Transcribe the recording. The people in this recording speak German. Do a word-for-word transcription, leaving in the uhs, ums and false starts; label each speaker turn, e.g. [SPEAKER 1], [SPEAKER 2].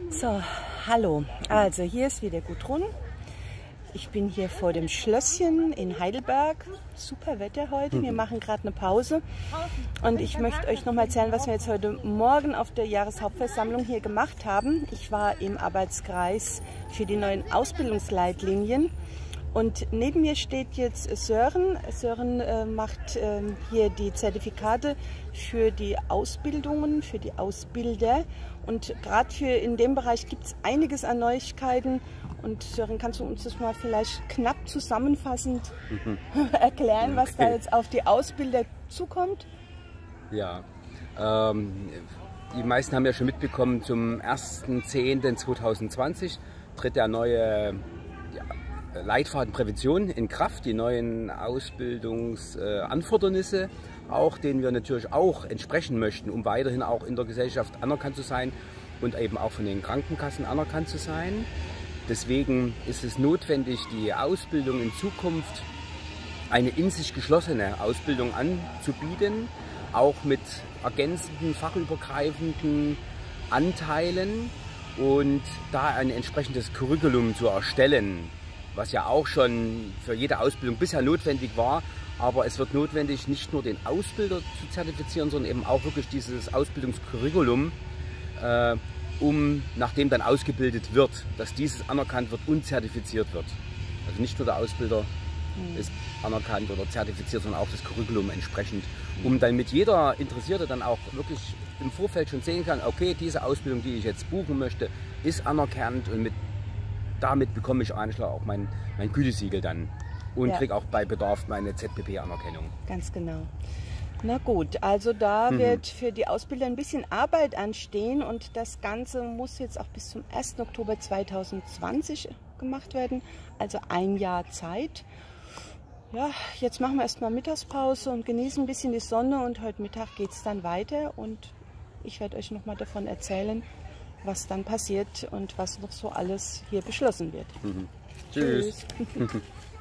[SPEAKER 1] So, hallo. Also hier ist wieder Gudrun. Ich bin hier vor dem Schlösschen in Heidelberg. Super Wetter heute. Wir machen gerade eine Pause. Und ich möchte euch noch mal erzählen, was wir jetzt heute Morgen auf der Jahreshauptversammlung hier gemacht haben. Ich war im Arbeitskreis für die neuen Ausbildungsleitlinien. Und neben mir steht jetzt Sören. Sören äh, macht äh, hier die Zertifikate für die Ausbildungen, für die Ausbilder. Und gerade für in dem Bereich gibt es einiges an Neuigkeiten. Und Sören, kannst du uns das mal vielleicht knapp zusammenfassend mhm. erklären, was okay. da jetzt auf die Ausbilder zukommt?
[SPEAKER 2] Ja, ähm, die meisten haben ja schon mitbekommen, zum ersten zehnten zweitausendzwanzig tritt der neue Leitfaden Prävention in Kraft, die neuen Ausbildungsanfordernisse, auch denen wir natürlich auch entsprechen möchten, um weiterhin auch in der Gesellschaft anerkannt zu sein und eben auch von den Krankenkassen anerkannt zu sein. Deswegen ist es notwendig, die Ausbildung in Zukunft eine in sich geschlossene Ausbildung anzubieten, auch mit ergänzenden, fachübergreifenden Anteilen und da ein entsprechendes Curriculum zu erstellen, was ja auch schon für jede Ausbildung bisher notwendig war. Aber es wird notwendig, nicht nur den Ausbilder zu zertifizieren, sondern eben auch wirklich dieses Ausbildungscurriculum, äh, um, nachdem dann ausgebildet wird, dass dieses anerkannt wird und zertifiziert wird. Also nicht nur der Ausbilder mhm. ist anerkannt oder zertifiziert, sondern auch das Curriculum entsprechend, um dann mit jeder Interessierte dann auch wirklich im Vorfeld schon sehen kann, okay, diese Ausbildung, die ich jetzt buchen möchte, ist anerkannt und mit damit bekomme ich eigentlich auch mein, mein Gütesiegel dann und ja. kriege auch bei Bedarf meine Z P P-Anerkennung.
[SPEAKER 1] Ganz genau. Na gut, also da mhm. wird für die Ausbilder ein bisschen Arbeit anstehen und das Ganze muss jetzt auch bis zum ersten Oktober zweitausendzwanzig gemacht werden, also ein Jahr Zeit. Ja, jetzt machen wir erstmal Mittagspause und genießen ein bisschen die Sonne und heute Mittag geht es dann weiter und ich werde euch noch mal davon erzählen, was dann passiert und was noch so alles hier beschlossen wird.
[SPEAKER 2] Mhm. Tschüss. Tschüss.